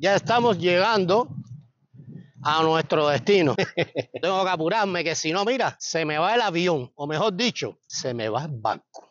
Ya estamos llegando a nuestro destino. Tengo que apurarme, que si no, mira, se me va el avión, o mejor dicho, se me va el barco.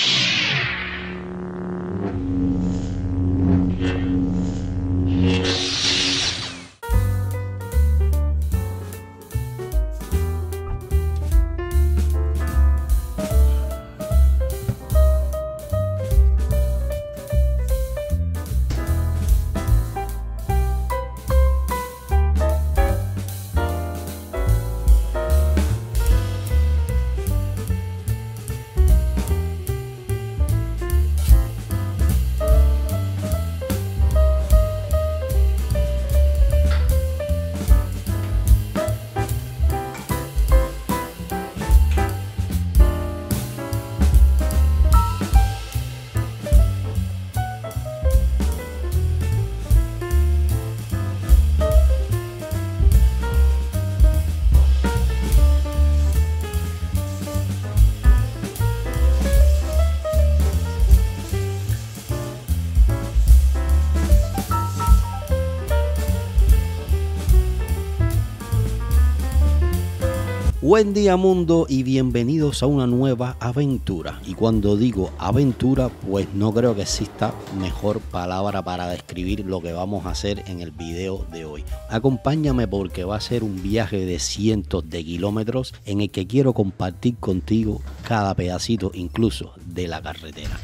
Buen día mundo y bienvenidos a una nueva aventura. Y cuando digo aventura, pues no creo que exista mejor palabra para describir lo que vamos a hacer en el video de hoy. Acompáñame porque va a ser un viaje de cientos de kilómetros en el que quiero compartir contigo cada pedacito incluso de la carretera.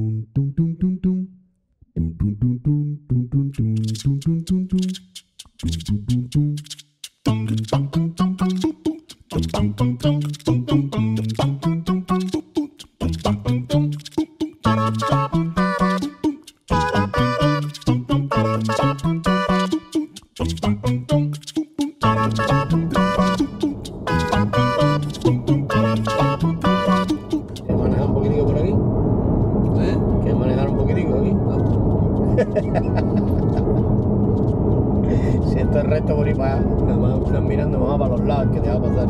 Si esto es recto por ahí para allá, nada más están mirando más para los lados, que te va a pasar.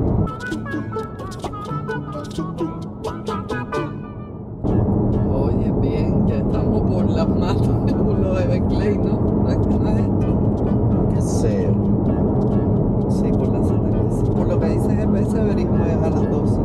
Oye, bien, ya estamos por las matas, por lo de Beckley, ¿no? ¿No es esto? ¿Qué sé? Sí, por la 75. Por lo que dice GPS, veríamos es a las 12.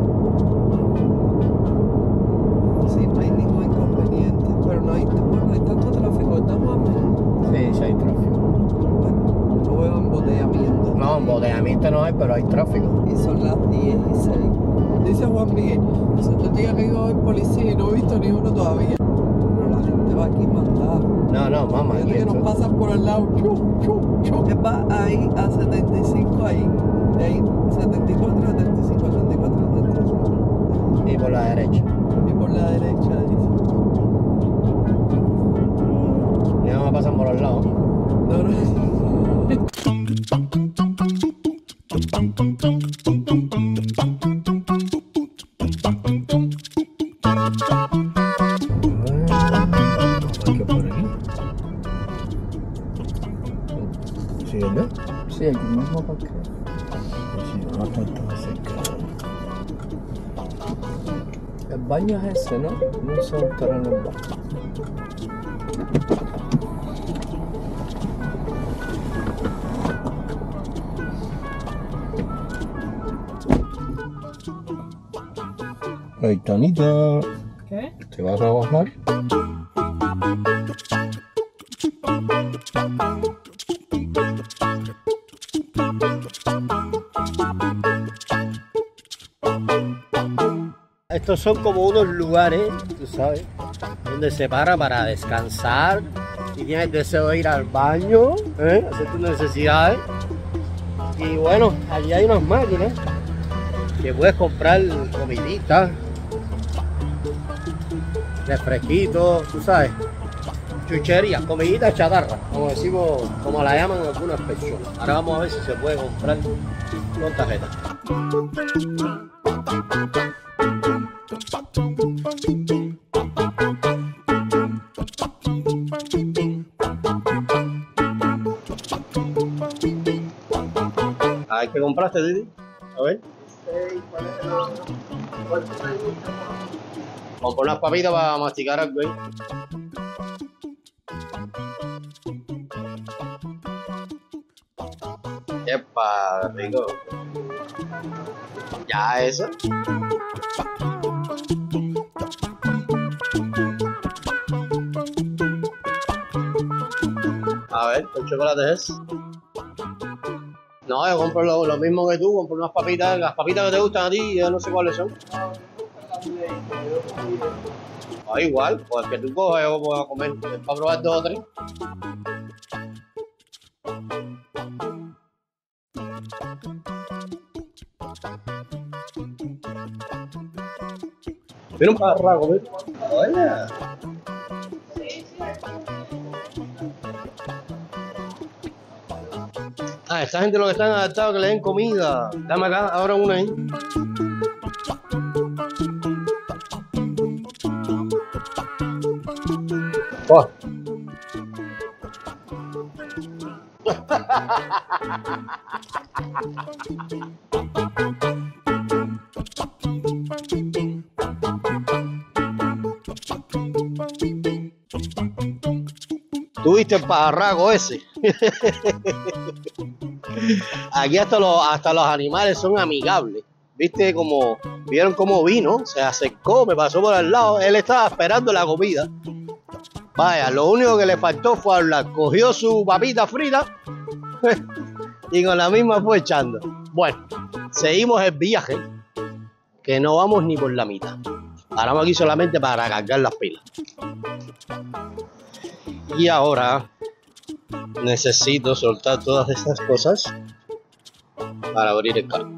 Sí, no hay ningún inconveniente, pero no hay tanto tráfico, estamos a menos. Sí, sí hay tráfico. Bueno, no veo embotellamiento. No, embotellamiento no hay, pero hay tráfico. Y son las 16. Dice Juan Miguel, se te diga que iba a haber policía y no he visto ni uno todavía. Pero la gente va aquí mandada. No, mamá. Fíjate que nos pasan por al lado. Que va ahí a 75 ahí. De ahí 74, 75, 74, 75. Y por la derecha. Y por la derecha dice. Y no me pasan por los lados. No. ¿Sí, verdad? Sí, aquí mismo porque. Sí, no está tan cerca. El baño es ese, ¿no? No sé dónde estará en el baño. Aitanita, ¿Qué? ¿te vas a bajar? Estos son como unos lugares, tú sabes, donde se para descansar. Si tienes deseo de ir al baño, hacer tus necesidades. Y bueno, allí hay unas máquinas que puedes comprar comidita, refresquitos, tú sabes, chucherías, comidita chatarra, como decimos, como la llaman algunas personas. Ahora vamos a ver si se puede comprar con tarjeta. A ver, ¿qué compraste, Didi? A ver. Vamos por unas papitas para masticar algo ahí. Epa, rico. Ya eso. A ver, ¿qué chocolate es? No, yo compro lo mismo que tú, compro unas papitas, las papitas que te gustan a ti, yo no sé cuáles son. Ah, igual, pues que tú cojas, yo voy a comer, para probar 2 o 3. Mira un parraco, ¿ves? Hola. Ah, esta gente lo que están adaptados que le den comida. Dame acá, ahora una ahí. Oh. ¿Tuviste el pajarraco ese? Aquí hasta los animales son amigables. ¿Viste cómo vieron cómo vino? Se acercó, me pasó por al lado. Él estaba esperando la comida. Vaya, lo único que le faltó fue hablar. Cogió su papita frita y con la misma fue echando. Bueno, seguimos el viaje, que no vamos ni por la mitad. Paramos aquí solamente para cargar las pilas. Y ahora necesito soltar todas estas cosas para abrir el carro.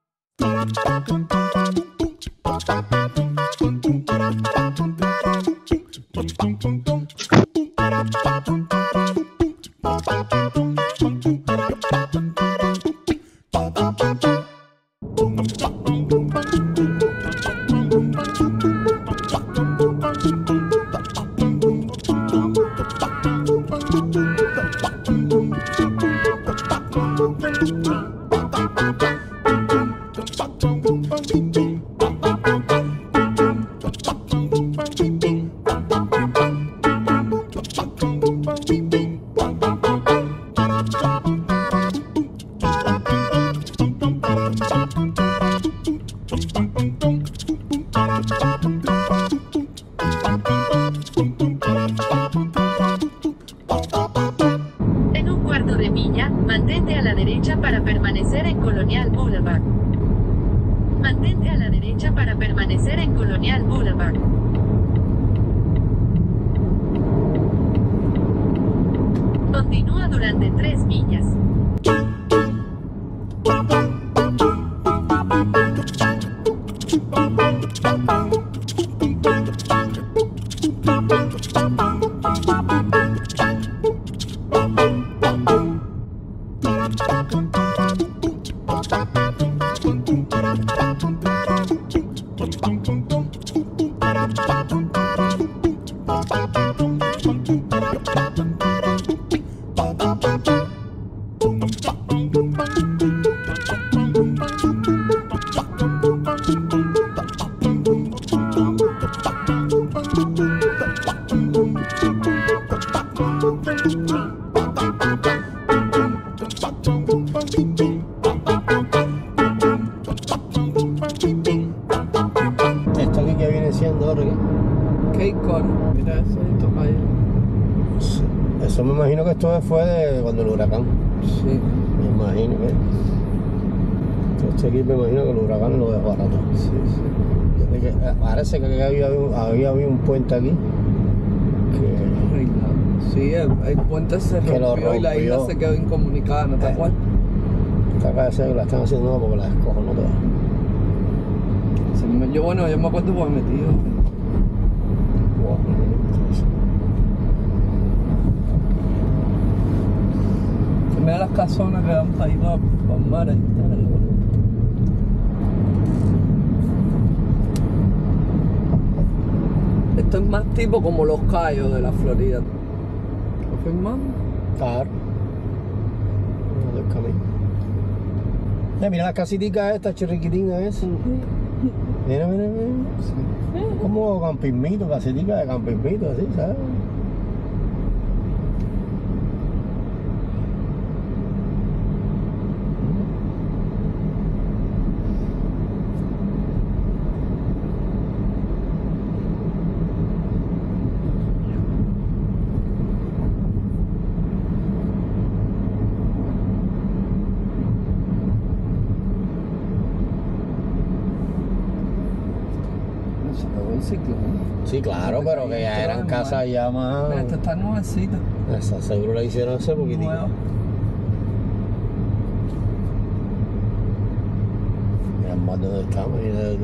En un cuarto de milla, mantente a la derecha para permanecer en Colonial Boulevard. Mantente a la derecha para permanecer en Colonial Boulevard. Continúa durante 3 millas. Esto aquí que viene siendo ahora, Cape Cod. Mira eso, esto para allá. sí. Eso me imagino que esto fue de cuando el huracán. Sí, Me imagino que. Esto aquí me imagino que el huracán lo dejó barato. sí, sí. Parece que había un puente aquí. Sí, el puente se Que lo rompió y la isla rompió. se quedó incomunicada, ¿no te acuerdas? Esta cabeza que la están haciendo no, porque la escojo no todas. Yo me acuerdo porque me metido. Wow. Mira las casonas que dan para ahí para el mar. Ahí está, esto es más tipo como los Cayos de la Florida. ¿Lo firmamos? Claro. No, del camino. Mira las casiticas estas, chirriquitingas esas. Mira. Como campimito, casitica de campimito, así, ¿sabes? ciclón. Sí, claro, pero que ya eran casas ya más... Mira, esta está nuevecita. Esa seguro la hicieron hace poquitito. Nueva. Mira más de donde estamos, mira de tú.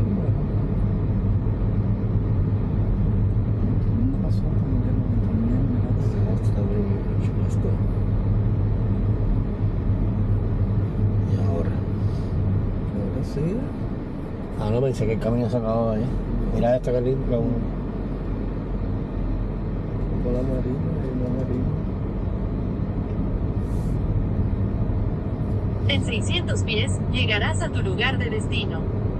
Y ahora. Sí. Ah, no, pensé que el camino se acababa ahí. Mira esta que limpia uno. Con la marina y la marina. En 600 pies, llegarás a tu lugar de destino.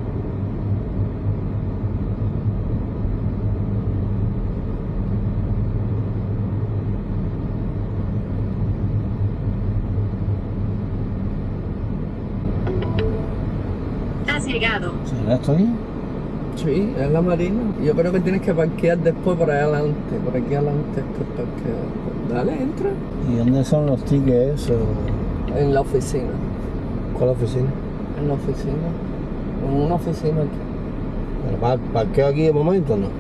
Has llegado. ¿Será esto aquí? Sí, es la marina. Yo creo que tienes que parquear después por allá adelante. Por aquí adelante es que parquea. Dale, entra. ¿Y dónde son los tickets esos? En la oficina. ¿Cuál oficina? En la oficina. En una oficina aquí. ¿Pero parqueo aquí de momento o no?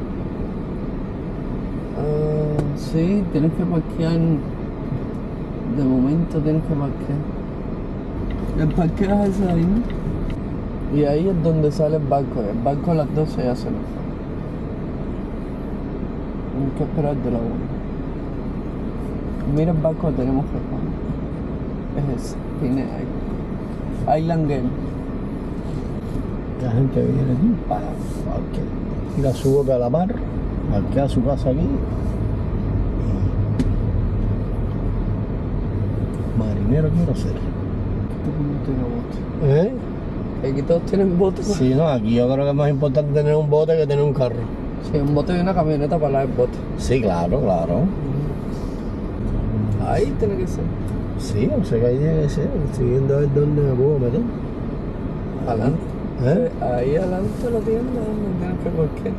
Sí, tienes que parquear. De momento tienes que parquear. El parqueo es ese ahí, ¿no? Y ahí es donde sale el barco. El barco a las 12 ya se nos fue. Tienes que esperar de la 1. Mira el barco que tenemos que poner. Es ese. Tiene ahí. Island Game. La gente viene aquí para parquear. Tira su boca a la mar, parquea su casa aquí. Y... marinero quiero ser. Este no tiene bote. Aquí todos tienen botes. Sí, no, aquí yo creo que es más importante tener un bote que tener un carro. Sí, un bote y una camioneta para el bote. Sí, claro, claro. Ahí tiene que ser. Sí, no sé qué ahí tiene que ser. Estoy viendo a ver dónde me puedo meter. Adelante. Ahí adelante la tienda donde tienes que parquear.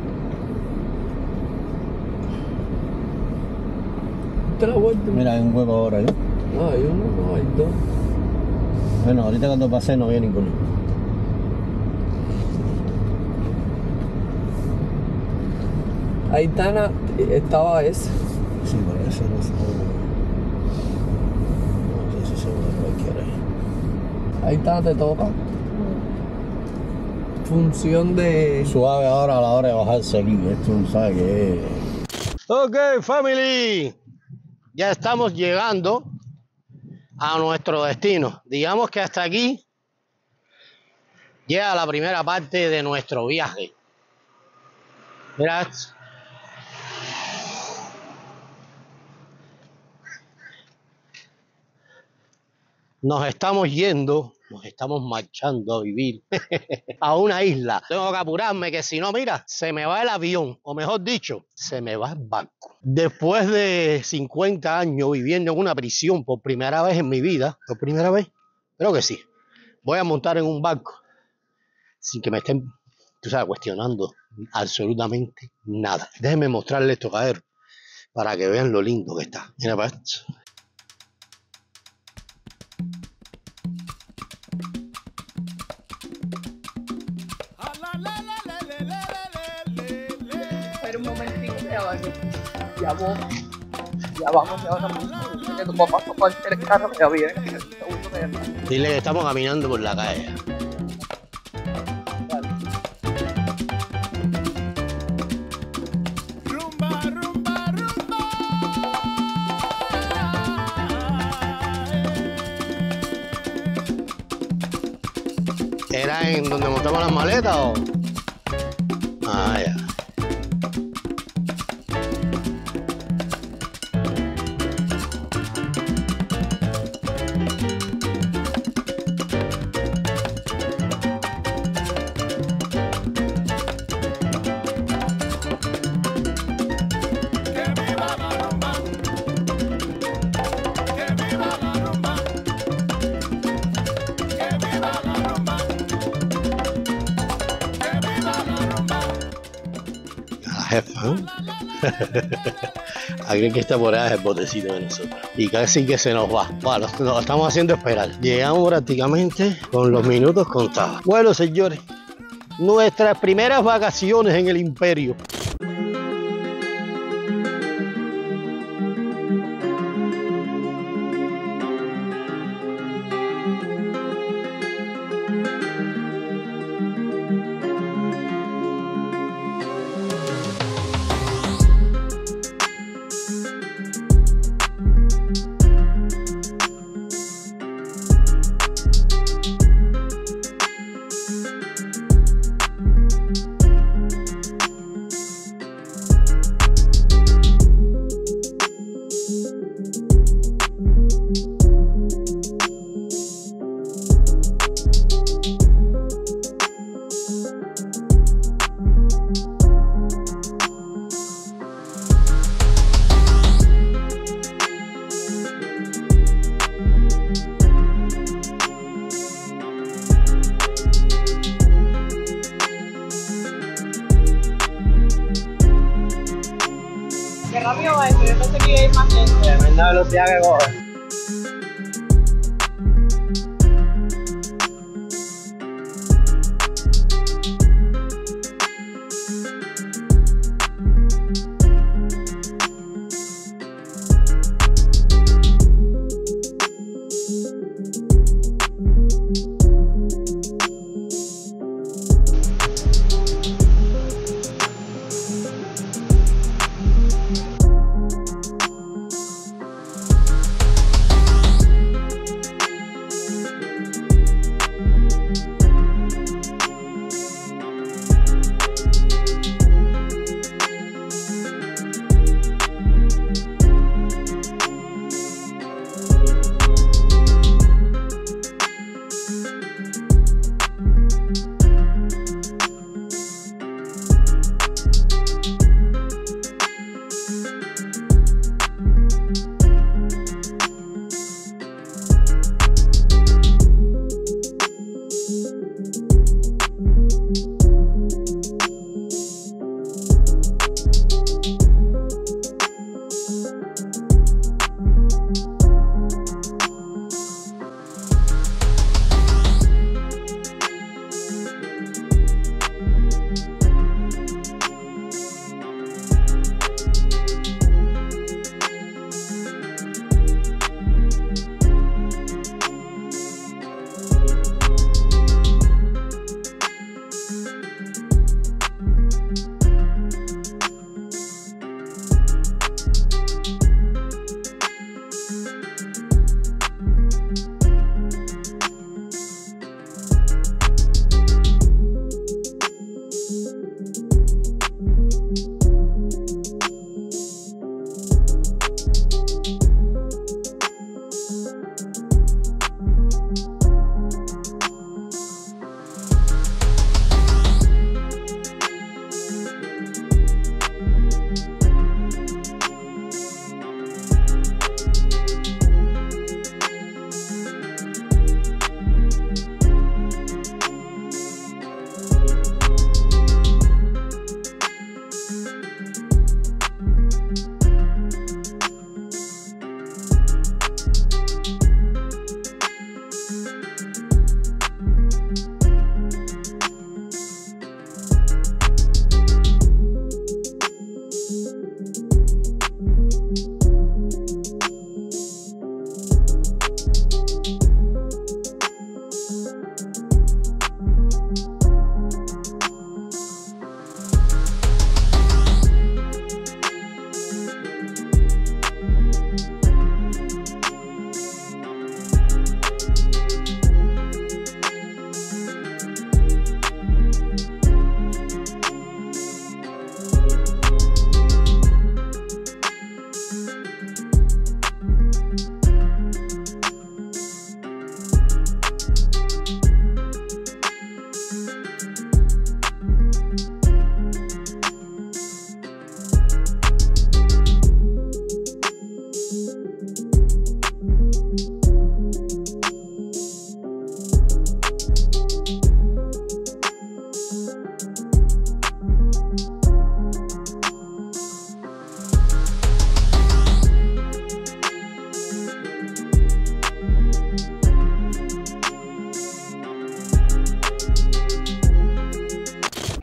Te la vuelta. Mira, hay un hueco ahora, ¿no? No, hay uno, no, hay dos. Bueno, ahorita cuando pase no había ninguno. Ahí estaba ese. Sí, por eso no sé. No sé si se va cualquiera ahí. Ahí está, te toca. Función de... Suave ahora a la hora de bajarse aquí, esto no sabe qué es. Ok, family. Ya estamos llegando a nuestro destino. Digamos que hasta aquí llega la primera parte de nuestro viaje. Mirad. Nos estamos yendo, nos estamos marchando a vivir a una isla. Tengo que apurarme, que si no, mira, se me va el avión, o mejor dicho, se me va el barco. Después de 50 años viviendo en una prisión por primera vez en mi vida, por primera vez, creo que sí, voy a montar en un barco sin que me estén, tú sabes, cuestionando absolutamente nada. Déjenme mostrarles esto, caer, para que vean lo lindo que está. Mira para esto. Espera un momentito, ya vamos, ya ahora mismo. Que tu papá no puede hacer el carro, ya viene. Dile que estamos caminando por la calle. ¿Era en donde montamos las maletas o...? Ah, ya. Jefa, ¿eh? Alguien que está por ahí es el botecito de nosotros. Y casi que se nos va. Bueno, lo estamos haciendo esperar. Llegamos prácticamente con los minutos contados. Bueno, señores, Nuestras primeras vacaciones en el imperio. Qué rápido va esto, yo pensé que iba a ir más lento. Tremenda velocidad que coge.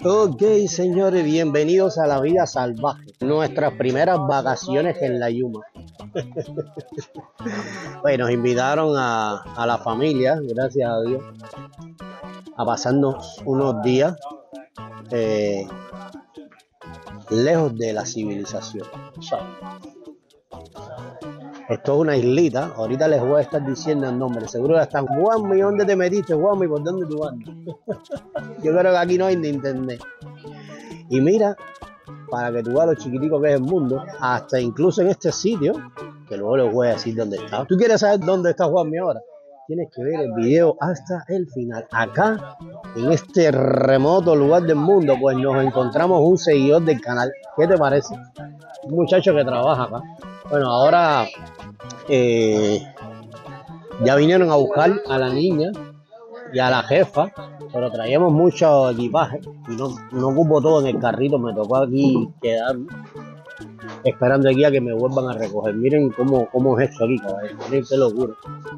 Ok, señores, bienvenidos a la vida salvaje. Nuestras primeras vacaciones en la Yuma. Bueno, nos invitaron a la familia, gracias a Dios, a pasarnos unos días lejos de la civilización. Esto es una islita, ahorita les voy a estar diciendo el nombre, seguro que están, Juanmi, ¿dónde te metiste, Juanmi? ¿Por dónde tú andas? Yo creo que aquí no hay ni internet. Y mira, para que tú veas lo chiquitico que es el mundo, hasta incluso en este sitio, que luego les voy a decir dónde está. ¿Tú quieres saber dónde está Juanmi ahora? Tienes que ver el video hasta el final. Acá, en este remoto lugar del mundo, pues nos encontramos un seguidor del canal. ¿Qué te parece? Un muchacho que trabaja acá. Bueno, ahora ya vinieron a buscar a la niña y a la jefa, pero traíamos mucho equipaje y no ocupo todo en el carrito, me tocó aquí quedar esperando aquí a que me vuelvan a recoger. Miren cómo es esto aquí, caballo. Miren qué locura.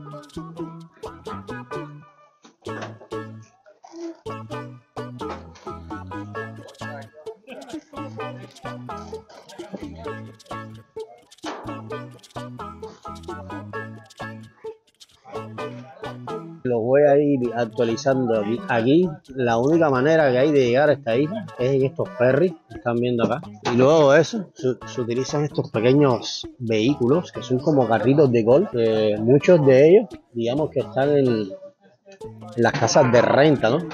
Los voy a ir actualizando aquí. Aquí la única manera que hay de llegar a esta isla es en estos ferries que están viendo acá. Y luego de eso se utilizan estos pequeños vehículos que son como carritos de golf. Muchos de ellos, digamos que están en las casas de renta, ¿no?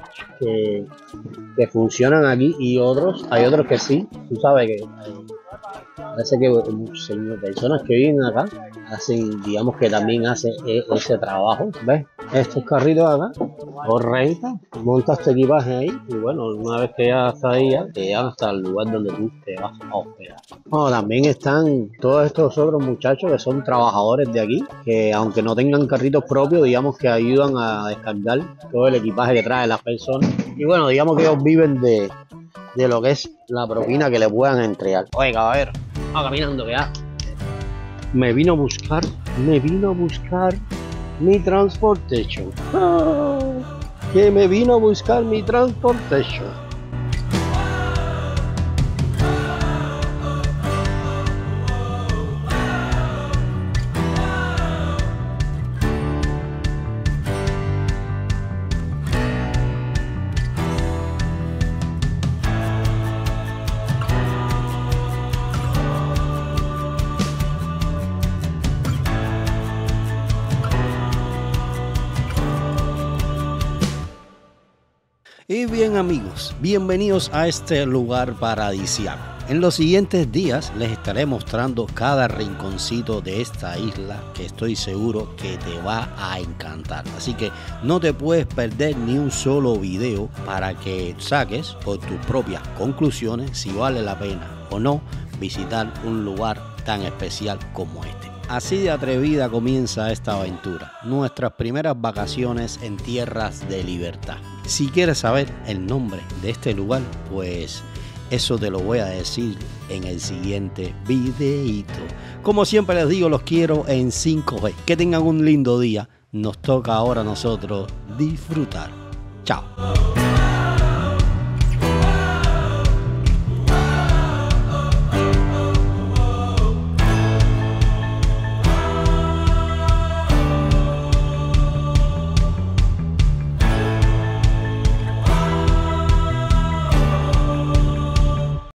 Que funcionan aquí, y hay otros que sí. Tú sabes que parece que personas que viven acá hacen, digamos que también hacen ese trabajo. ¿Ves? Estos carritos acá, o renta, montas tu equipaje ahí y bueno, una vez que ya estás ahí, ya te llevan hasta el lugar donde tú te vas a hospedar. Bueno, también están todos estos otros muchachos que son trabajadores de aquí, que aunque no tengan carritos propios, digamos que ayudan a descargar todo el equipaje que trae las personas. Y bueno, digamos que ellos viven de lo que es la propina que le puedan entregar. Oye, caballero, vamos caminando que ya me vino a buscar mi transportation. Que me vino a buscar mi transportation. Y bien, amigos, bienvenidos a este lugar paradisíaco. En los siguientes días les estaré mostrando cada rinconcito de esta isla, que estoy seguro que te va a encantar. Así que no te puedes perder ni un solo video para que saques por tus propias conclusiones si vale la pena o no visitar un lugar tan especial como este. Así de atrevida comienza esta aventura, nuestras primeras vacaciones en tierras de libertad. Si quieres saber el nombre de este lugar, pues eso te lo voy a decir en el siguiente videito. Como siempre les digo, los quiero en 5G. Que tengan un lindo día. Nos toca ahora a nosotros disfrutar. Chao.